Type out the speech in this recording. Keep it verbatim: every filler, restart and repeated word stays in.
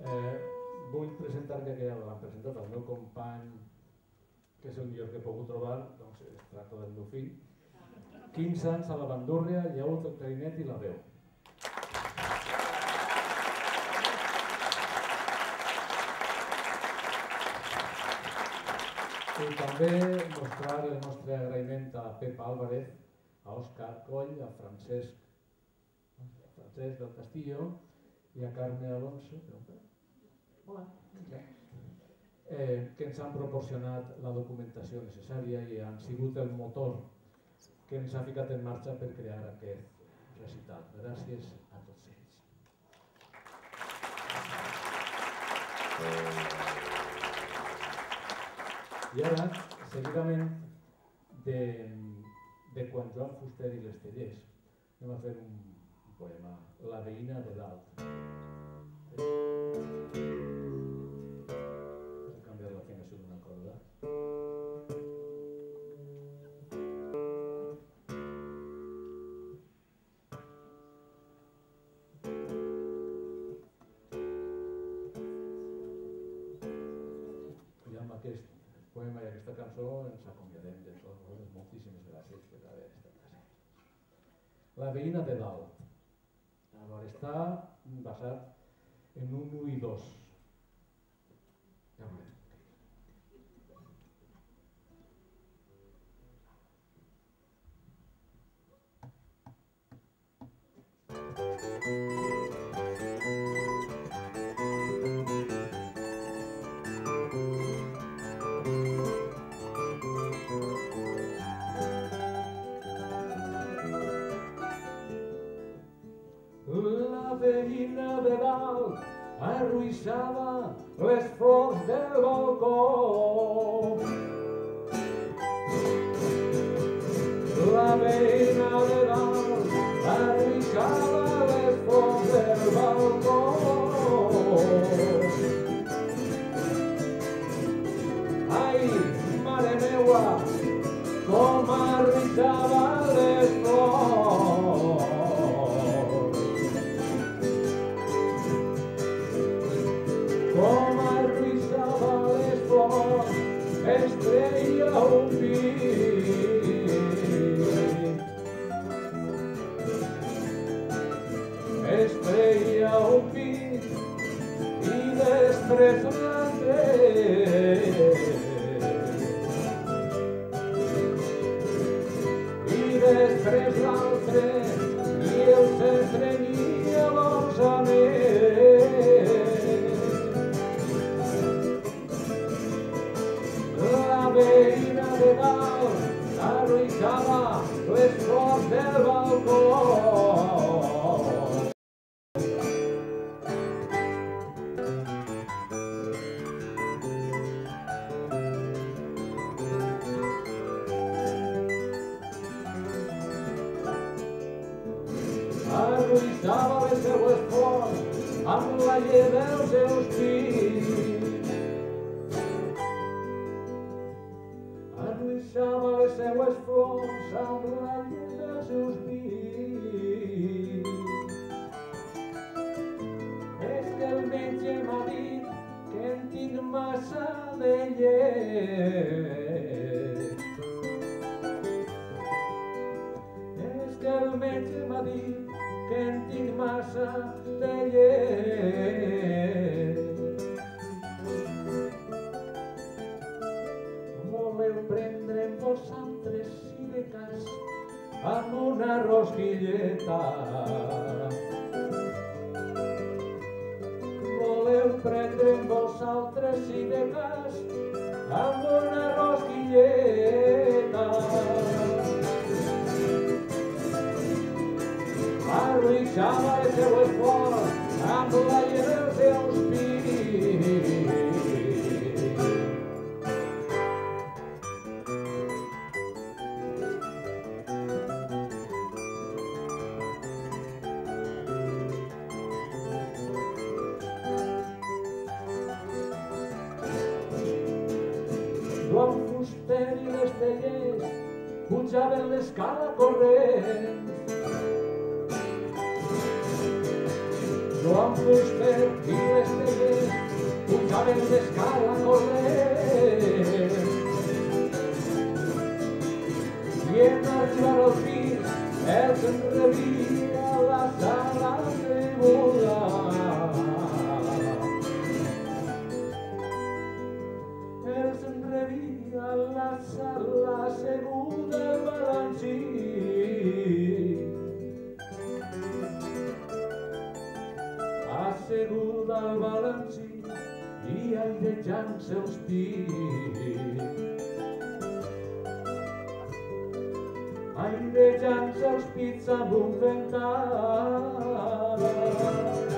Vull presentar, ja que ja l'han presentat, el meu company, que és el millor que he pogut trobar, doncs es tracta del meu fill. quinze anys a la bandúrria, llaüt, el clarinet i la veu. I també mostrar el nostre agraïment a Pep Álvarez, a Òscar Coll, a Francesc, Francesc del Castillo i a Carme Alonso, hola, eh, que ens han proporcionat la documentació necessària i han sigut el motor que ens ha ficat en marxa per crear aquest recital. Gràcies a tots ells. I ara, seguidament, de, de quan Joan Fuster i les Tellers, anem a fer un poema, La veïna de dalt. He canviat l'afinació d'una corda. I amb aquest poema i aquesta cançó ens acomiadem de tots vosaltres. Moltíssimes gràcies per haver estat presents. La veïna de dalt. Està basat en un u i dos. Ja veurem. Veïna de dalt arruixava les flors del balcó. La veïna de dalt arruixava les flors del balcó. Ai, mare meua, com arruixava les flors. Com arruixava les flors, es treia un pit. Es treia un pit i després l'altre. I després l'altre i els estrenia dolçament. La veïna de dalt arruixava les flors del balcó. Arruixava les seues flors amb la llet dels seus pits. Arruixava les seues flors amb la llet dels seus pits. És que el metge m'ha dit que en tinc massa de llet. És que el metge m'ha dit que en tinc massa de llet. Voleu prendre'm vosaltres, si de cas, amb una rosquilleta. Voleu prendre'm vosaltres, si de cas, amb una rosquilleta. Arruixava les seues flors amb la llet dels seus pits. Joan Fuster i les Tellers pujaven l'escala corrent. Joan Fuster i l'Esteller pujaven l'escala corrent i en arribar al pis els en rebia la sala tremola. Els en rebia la sala seguda el balancí. Asseguda al balancí i airejant-se els pits. Airejant-se els pits amb un vental.